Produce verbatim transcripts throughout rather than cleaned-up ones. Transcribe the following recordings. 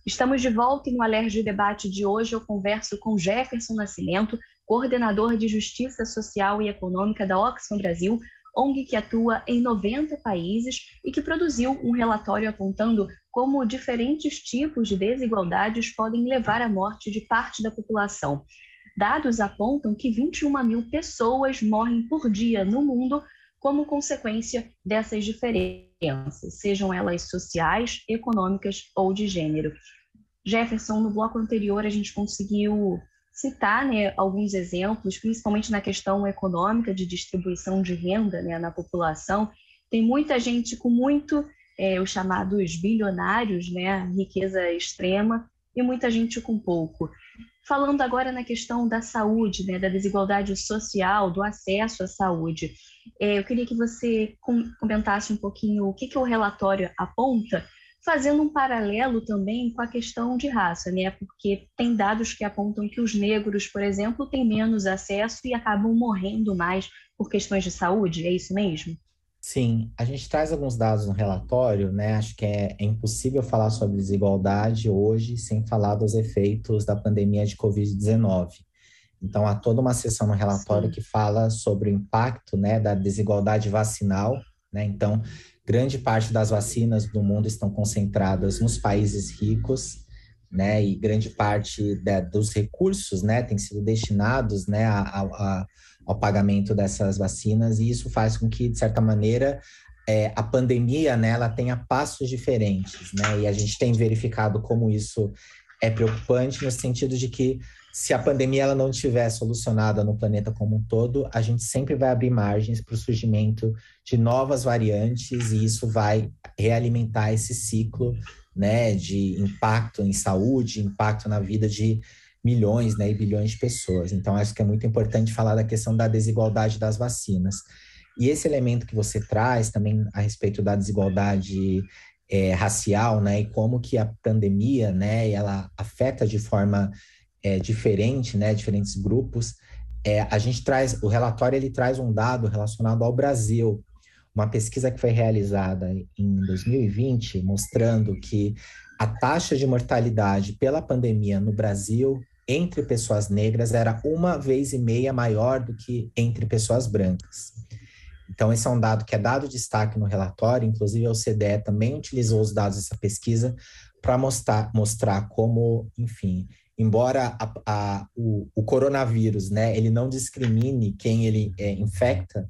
Estamos de volta e no Alerj Debate de hoje eu converso com Jefferson Nascimento, coordenador de Justiça Social e Econômica da Oxfam Brasil, O N G que atua em noventa países e que produziu um relatório apontando como diferentes tipos de desigualdades podem levar à morte de parte da população. Dados apontam que vinte e uma mil pessoas morrem por dia no mundo como consequência dessas diferenças, sejam elas sociais, econômicas ou de gênero. Jefferson, no bloco anterior a gente conseguiu citar, né, alguns exemplos, principalmente na questão econômica de distribuição de renda, né, na população. Tem muita gente com muito, é, os chamados bilionários, né, riqueza extrema, e muita gente com pouco. Falando agora na questão da saúde, né, da desigualdade social, do acesso à saúde, é, eu queria que você comentasse um pouquinho o que, que o relatório aponta, fazendo um paralelo também com a questão de raça, né? Porque tem dados que apontam que os negros, por exemplo, têm menos acesso e acabam morrendo mais por questões de saúde, é isso mesmo? Sim, a gente traz alguns dados no relatório, né? Acho que é, é impossível falar sobre desigualdade hoje sem falar dos efeitos da pandemia de covid dezenove. Então, há toda uma seção no relatório Sim. que fala sobre o impacto, né, da desigualdade vacinal, né? Então, grande parte das vacinas do mundo estão concentradas nos países ricos, né? E grande parte da, dos recursos, né, tem sido destinados, né, a, a, ao pagamento dessas vacinas, e isso faz com que, de certa maneira, é, a pandemia, né, ela tenha passos diferentes, né? E a gente tem verificado como isso é preocupante no sentido de que se a pandemia ela não estiver solucionada no planeta como um todo, a gente sempre vai abrir margens para o surgimento de novas variantes e isso vai realimentar esse ciclo, né, de impacto em saúde, impacto na vida de milhões, né, e bilhões de pessoas. Então, acho que é muito importante falar da questão da desigualdade das vacinas. E esse elemento que você traz também a respeito da desigualdade é, racial, né, e como que a pandemia, né, ela afeta de forma é, diferente, né, diferentes grupos. É, a gente traz, o relatório ele traz um dado relacionado ao Brasil, uma pesquisa que foi realizada em dois mil e vinte, mostrando que a taxa de mortalidade pela pandemia no Brasil entre pessoas negras era uma vez e meia maior do que entre pessoas brancas. Então, esse é um dado que é dado destaque no relatório, inclusive a O C D E também utilizou os dados dessa pesquisa para mostrar, mostrar como, enfim, embora a, a, o, o coronavírus, né, ele não discrimine quem ele é, infecta,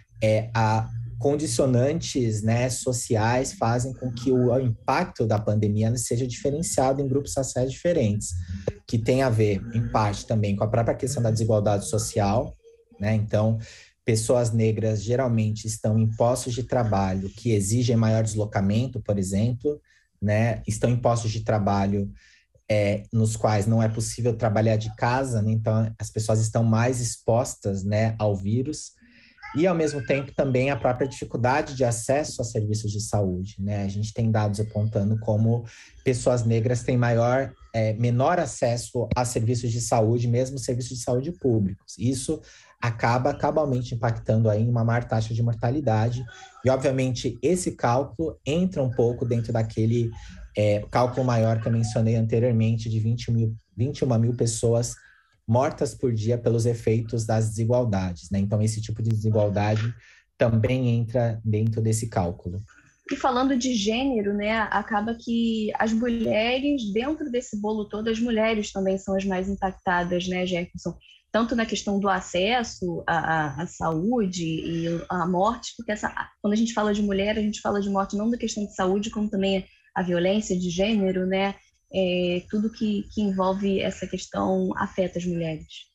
é, a condicionantes, né, sociais fazem com que o, o impacto da pandemia seja diferenciado em grupos sociais diferentes, que tem a ver, em parte, também com a própria questão da desigualdade social, né? Então, pessoas negras geralmente estão em postos de trabalho que exigem maior deslocamento, por exemplo, né? Estão em postos de trabalho é, nos quais não é possível trabalhar de casa, né? Então as pessoas estão mais expostas, né, ao vírus, e ao mesmo tempo também a própria dificuldade de acesso a serviços de saúde, né? A gente tem dados apontando como pessoas negras têm maior, é, menor acesso a serviços de saúde, mesmo serviços de saúde públicos. Isso acaba cabalmente impactando aí em uma maior taxa de mortalidade. E, obviamente, esse cálculo entra um pouco dentro daquele é, cálculo maior que eu mencionei anteriormente, de vinte mil, vinte e uma mil pessoas mortas por dia pelos efeitos das desigualdades, né? Então, esse tipo de desigualdade também entra dentro desse cálculo. E falando de gênero, né, acaba que as mulheres, dentro desse bolo todo, as mulheres também são as mais impactadas, né, Jefferson? Tanto na questão do acesso à, à, à saúde e à morte, porque essa, quando a gente fala de mulher, a gente fala de morte não da questão de saúde, como também a violência de gênero, né? É, tudo que, que envolve essa questão afeta as mulheres.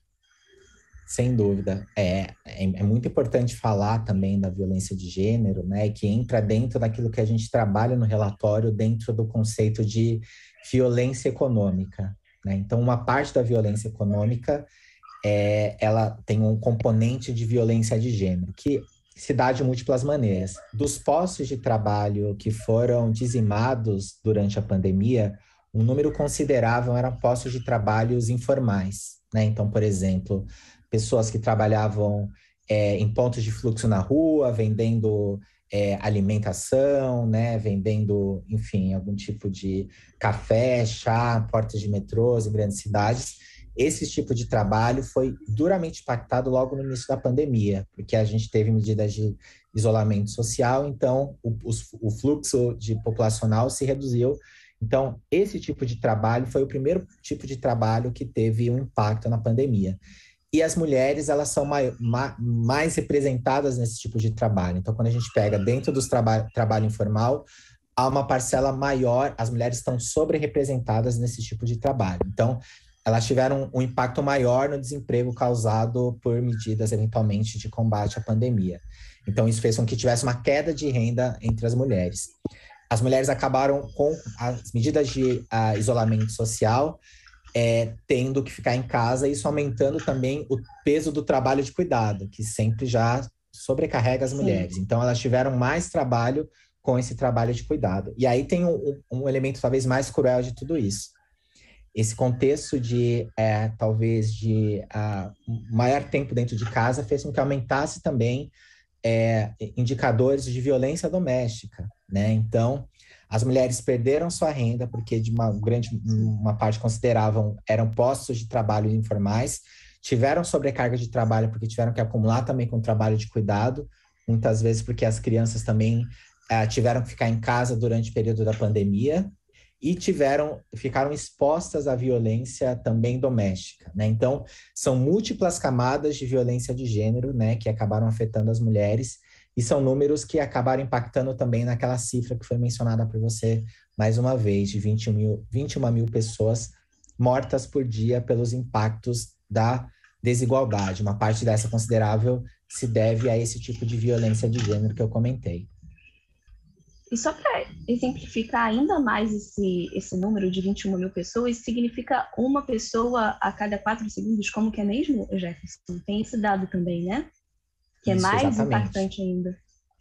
Sem dúvida. É, é, é muito importante falar também da violência de gênero, né, que entra dentro daquilo que a gente trabalha no relatório, dentro do conceito de violência econômica, né? Então, uma parte da violência econômica é, ela tem um componente de violência de gênero, que se dá de múltiplas maneiras. Dos postos de trabalho que foram dizimados durante a pandemia, um número considerável eram postos de trabalhos informais, né? Então, por exemplo, pessoas que trabalhavam é, em pontos de fluxo na rua, vendendo é, alimentação, né, vendendo, enfim, algum tipo de café, chá, portas de metrôs em grandes cidades. Esse tipo de trabalho foi duramente impactado logo no início da pandemia, porque a gente teve medidas de isolamento social, então o, o fluxo de populacional se reduziu. Então, esse tipo de trabalho foi o primeiro tipo de trabalho que teve um impacto na pandemia. E as mulheres, elas são mai, ma, mais representadas nesse tipo de trabalho. Então, quando a gente pega dentro do traba, trabalho informal, há uma parcela maior, as mulheres estão sobre-representadas nesse tipo de trabalho. Então, elas tiveram um impacto maior no desemprego causado por medidas, eventualmente, de combate à pandemia. Então, isso fez com que tivesse uma queda de renda entre as mulheres. As mulheres acabaram com as medidas de uh, isolamento social, é, tendo que ficar em casa, isso aumentando também o peso do trabalho de cuidado, que sempre já sobrecarrega as Sim. mulheres. Então, elas tiveram mais trabalho com esse trabalho de cuidado. E aí tem um, um elemento talvez mais cruel de tudo isso. Esse contexto de, é, talvez, de uh, maior tempo dentro de casa fez com que aumentasse também é, indicadores de violência doméstica, né? Então, as mulheres perderam sua renda porque de uma grande, uma parte consideravam, eram postos de trabalho informais, tiveram sobrecarga de trabalho porque tiveram que acumular também com o trabalho de cuidado, muitas vezes porque as crianças também uh, tiveram que ficar em casa durante o período da pandemia, e tiveram, ficaram expostas à violência também doméstica, né? Então, são múltiplas camadas de violência de gênero, né, que acabaram afetando as mulheres, e são números que acabaram impactando também naquela cifra que foi mencionada por você mais uma vez, de vinte e um mil, vinte e uma mil pessoas mortas por dia pelos impactos da desigualdade. Uma parte dessa considerável se deve a esse tipo de violência de gênero que eu comentei. E só para exemplificar ainda mais esse, esse número de vinte e uma mil pessoas, significa uma pessoa a cada quatro segundos, como que é mesmo, Jefferson? Tem esse dado também, né? Que é Isso, mais exatamente. impactante ainda.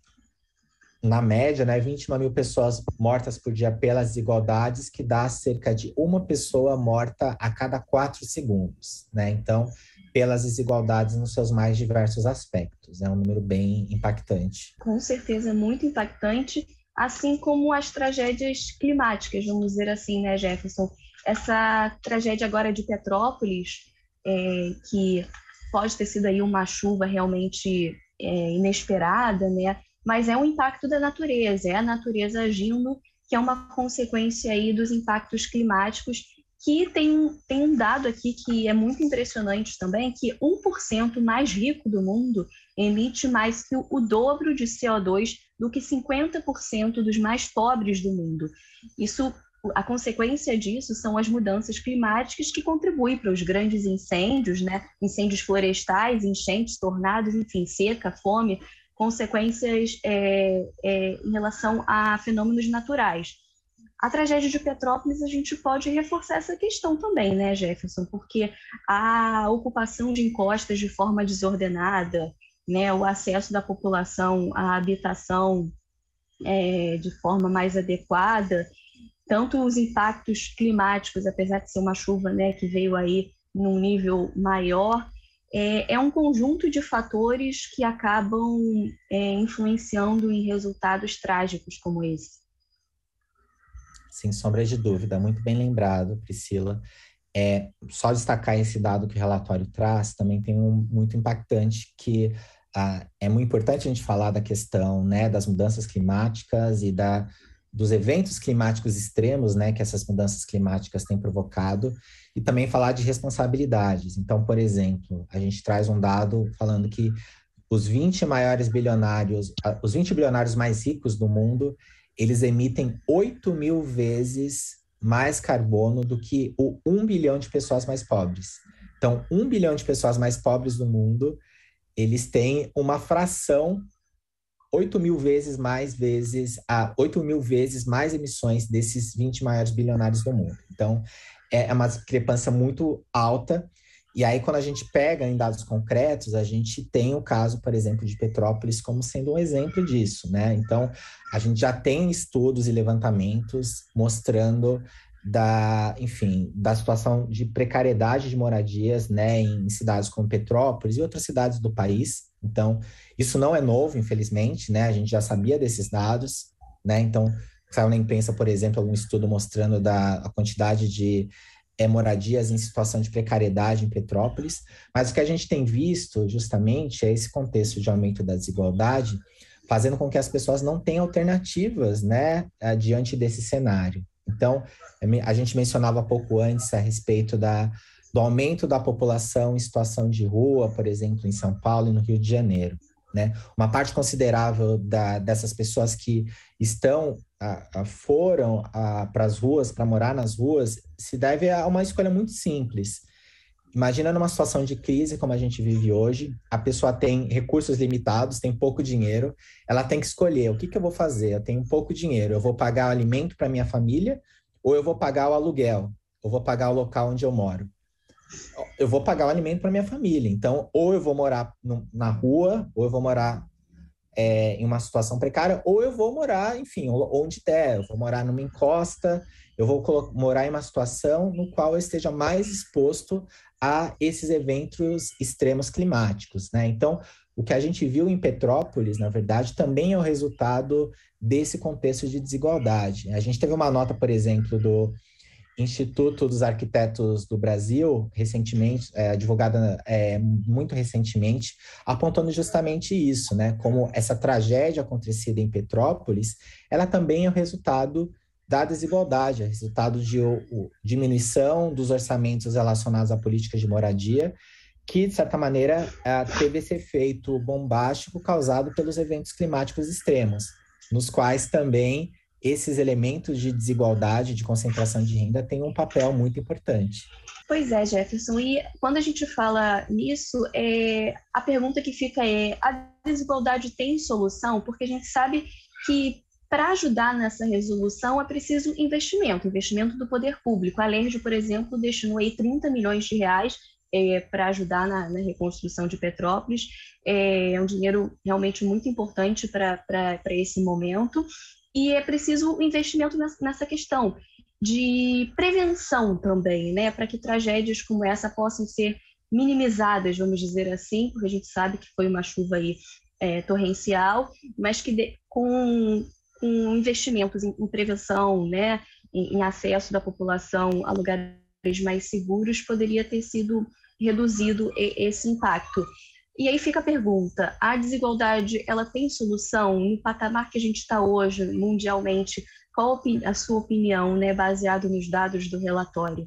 Na média, né, vinte e uma mil pessoas mortas por dia pelas desigualdades, que dá cerca de uma pessoa morta a cada quatro segundos, né? Então, pelas desigualdades nos seus mais diversos aspectos. É um número bem impactante. Com certeza, muito impactante. Assim como as tragédias climáticas, vamos dizer assim, né, Jefferson? Essa tragédia agora de Petrópolis, é, que pode ter sido aí uma chuva realmente é, inesperada, né? Mas é um impacto da natureza, é a natureza agindo, que é uma consequência aí dos impactos climáticos, que tem, tem um dado aqui que é muito impressionante também, que um por cento mais rico do mundo emite mais que o, o dobro de C O dois do que cinquenta por cento dos mais pobres do mundo. Isso, a consequência disso são as mudanças climáticas que contribuem para os grandes incêndios, né? Incêndios florestais, enchentes, tornados, enfim, seca, fome, consequências é, é, em relação a fenômenos naturais. A tragédia de Petrópolis, a gente pode reforçar essa questão também, né, Jefferson? Porque a ocupação de encostas de forma desordenada, né, o acesso da população à habitação é, de forma mais adequada, tanto os impactos climáticos, apesar de ser uma chuva, né, que veio aí num nível maior, é, é um conjunto de fatores que acabam é, influenciando em resultados trágicos como esse. Sem sombra de dúvida, muito bem lembrado, Priscila. É, só destacar esse dado que o relatório traz, também tem um muito impactante que ah, é muito importante a gente falar da questão, né, das mudanças climáticas e da, dos eventos climáticos extremos, né, que essas mudanças climáticas têm provocado, e também falar de responsabilidades. Então, por exemplo, a gente traz um dado falando que os vinte maiores bilionários, os vinte bilionários mais ricos do mundo, eles emitem oito mil vezes mais carbono do que o um bilhão de pessoas mais pobres. Então, um bilhão de pessoas mais pobres do mundo, eles têm uma fração oito mil vezes mais vezes, a oito mil vezes mais emissões desses vinte maiores bilionários do mundo. Então, é uma discrepância muito alta. E aí, quando a gente pega em dados concretos, a gente tem o caso, por exemplo, de Petrópolis como sendo um exemplo disso, né? Então, a gente já tem estudos e levantamentos mostrando da, enfim, da situação de precariedade de moradias, né, em cidades como Petrópolis e outras cidades do país, Então, isso não é novo, infelizmente, né? A gente já sabia desses dados, né? Então, saiu na imprensa, por exemplo, algum estudo mostrando da, a quantidade de é, moradias em situação de precariedade em Petrópolis, mas o que a gente tem visto, justamente, é esse contexto de aumento da desigualdade, fazendo com que as pessoas não tenham alternativas, né, diante desse cenário. Então, a gente mencionava pouco antes a respeito da, do aumento da população em situação de rua, por exemplo, em São Paulo e no Rio de Janeiro, né? Uma parte considerável da, dessas pessoas que estão, a, a, foram para as ruas, para morar nas ruas, se deve a uma escolha muito simples. Imagina numa situação de crise como a gente vive hoje, a pessoa tem recursos limitados, tem pouco dinheiro, ela tem que escolher, o que, que eu vou fazer? Eu tenho pouco dinheiro, eu vou pagar o alimento para minha família ou eu vou pagar o aluguel? Eu vou pagar o local onde eu moro? Eu vou pagar o alimento para minha família, então ou eu vou morar no, na rua, ou eu vou morar é, em uma situação precária, ou eu vou morar, enfim, onde der, eu vou morar numa encosta, eu vou morar em uma situação no qual eu esteja mais exposto a esses eventos extremos climáticos, né? Então, o que a gente viu em Petrópolis, na verdade, também é o resultado desse contexto de desigualdade. A gente teve uma nota, por exemplo, do Instituto dos Arquitetos do Brasil, recentemente, é, divulgada é, muito recentemente, apontando justamente isso, né? Como essa tragédia acontecida em Petrópolis, ela também é o resultado da desigualdade, é resultado de o, o, diminuição dos orçamentos relacionados à política de moradia, que, de certa maneira, é, teve esse efeito bombástico causado pelos eventos climáticos extremos, nos quais também esses elementos de desigualdade, de concentração de renda, têm um papel muito importante. Pois é, Jefferson, e quando a gente fala nisso, é, a pergunta que fica é, a desigualdade tem solução? Porque a gente sabe que para ajudar nessa resolução é preciso investimento, investimento do poder público. A Alerj, por exemplo, destinou aí trinta milhões de reais é, para ajudar na, na reconstrução de Petrópolis. É, é um dinheiro realmente muito importante para esse momento. E é preciso investimento nessa questão de prevenção também, né, para que tragédias como essa possam ser minimizadas, vamos dizer assim, porque a gente sabe que foi uma chuva aí, é, torrencial, mas que de, com, com investimentos em, em prevenção, né, em, em acesso da população a lugares mais seguros, poderia ter sido reduzido esse impacto. E aí fica a pergunta, a desigualdade, ela tem solução no patamar que a gente está hoje, mundialmente? Qual a sua opinião, né, baseado nos dados do relatório?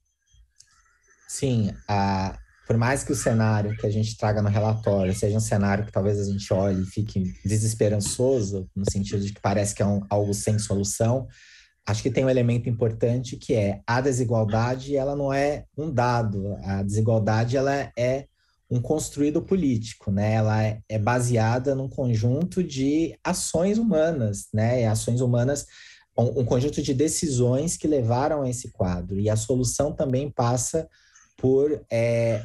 Sim, a, por mais que o cenário que a gente traga no relatório seja um cenário que talvez a gente olhe e fique desesperançoso, no sentido de que parece que é um, algo sem solução, acho que tem um elemento importante que é a desigualdade, ela não é um dado, a desigualdade ela é um construído político, né? Ela é, é baseada num conjunto de ações humanas, né? Ações humanas, um, um conjunto de decisões que levaram a esse quadro. E a solução também passa por é,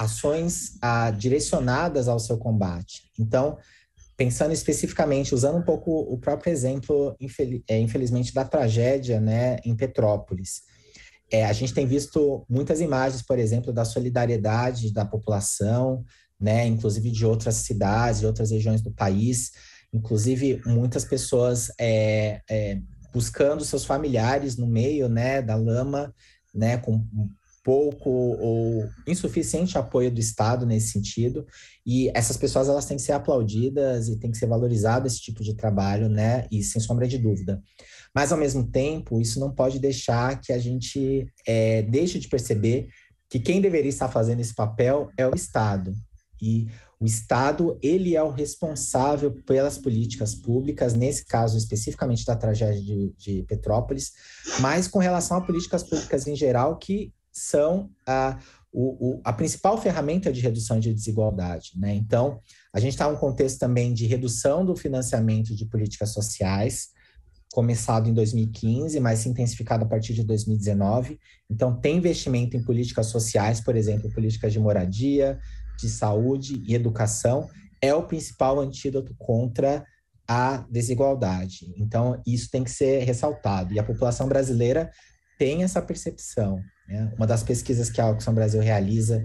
ações a, direcionadas ao seu combate. Então, pensando especificamente, usando um pouco o próprio exemplo, infeliz, é, infelizmente, da tragédia, né, em Petrópolis. É, a gente tem visto muitas imagens, por exemplo, da solidariedade da população, né, inclusive de outras cidades, de outras regiões do país, inclusive muitas pessoas é, é, buscando seus familiares no meio, né, da lama, né, com pouco ou insuficiente apoio do Estado nesse sentido, e essas pessoas elas têm que ser aplaudidas e tem que ser valorizado esse tipo de trabalho, né, e sem sombra de dúvida. Mas, ao mesmo tempo, isso não pode deixar que a gente é, deixe de perceber que quem deveria estar fazendo esse papel é o Estado. E o Estado, ele é o responsável pelas políticas públicas, nesse caso especificamente da tragédia de, de Petrópolis, mas com relação a políticas públicas em geral, que são a, o, o, a principal ferramenta de redução de desigualdade, né? Então, a gente está em um contexto também de redução do financiamento de políticas sociais, começado em dois mil e quinze, mas se intensificado a partir de dois mil e dezenove. Então, tem investimento em políticas sociais, por exemplo, políticas de moradia, de saúde e educação, é o principal antídoto contra a desigualdade. Então, isso tem que ser ressaltado. E a população brasileira tem essa percepção, né? Uma das pesquisas que a Oxfam Brasil realiza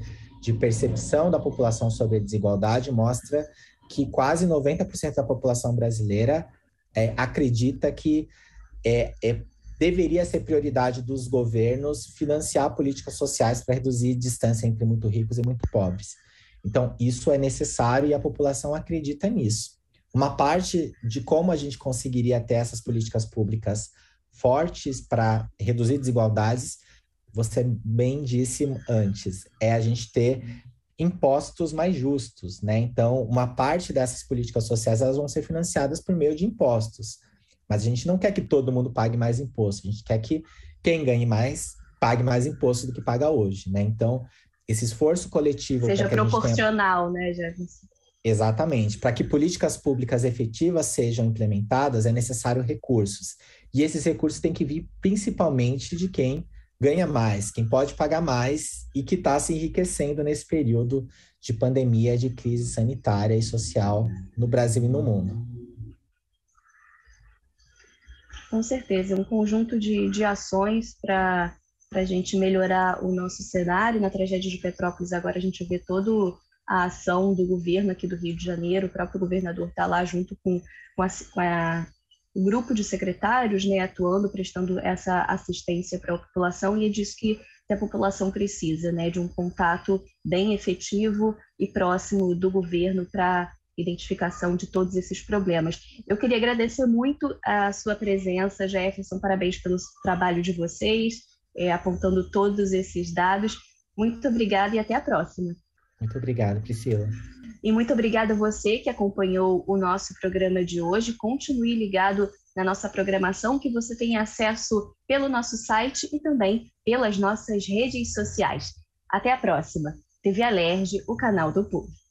de percepção da população sobre a desigualdade mostra que quase noventa por cento da população brasileira é, acredita que é, é, deveria ser prioridade dos governos financiar políticas sociais para reduzir distância entre muito ricos e muito pobres. Então, isso é necessário e a população acredita nisso. Uma parte de como a gente conseguiria ter essas políticas públicas fortes para reduzir desigualdades, você bem disse antes, é a gente ter impostos mais justos, né? Então, uma parte dessas políticas sociais elas vão ser financiadas por meio de impostos. Mas a gente não quer que todo mundo pague mais imposto, a gente quer que quem ganhe mais pague mais imposto do que paga hoje, né? Então, esse esforço coletivo... Seja para que proporcional, tenha... né, Jefferson? Exatamente. Para que políticas públicas efetivas sejam implementadas, é necessário recursos. E esses recursos têm que vir principalmente de quem ganha mais, quem pode pagar mais e que está se enriquecendo nesse período de pandemia, de crise sanitária e social no Brasil e no mundo. Com certeza, um conjunto de, de ações para a gente melhorar o nosso cenário. Na tragédia de Petrópolis, agora a gente vê toda a ação do governo aqui do Rio de Janeiro, o próprio governador está lá junto com, com, a, com a, o grupo de secretários, né, atuando, prestando essa assistência para a população, e é disso que a população precisa, né, de um contato bem efetivo e próximo do governo para identificação de todos esses problemas. Eu queria agradecer muito a sua presença, Jefferson, parabéns pelo trabalho de vocês, é, apontando todos esses dados. Muito obrigada e até a próxima. Muito obrigado, Priscila. E muito obrigada a você que acompanhou o nosso programa de hoje. Continue ligado na nossa programação, que você tem acesso pelo nosso site e também pelas nossas redes sociais. Até a próxima. T V Alerj, o canal do povo.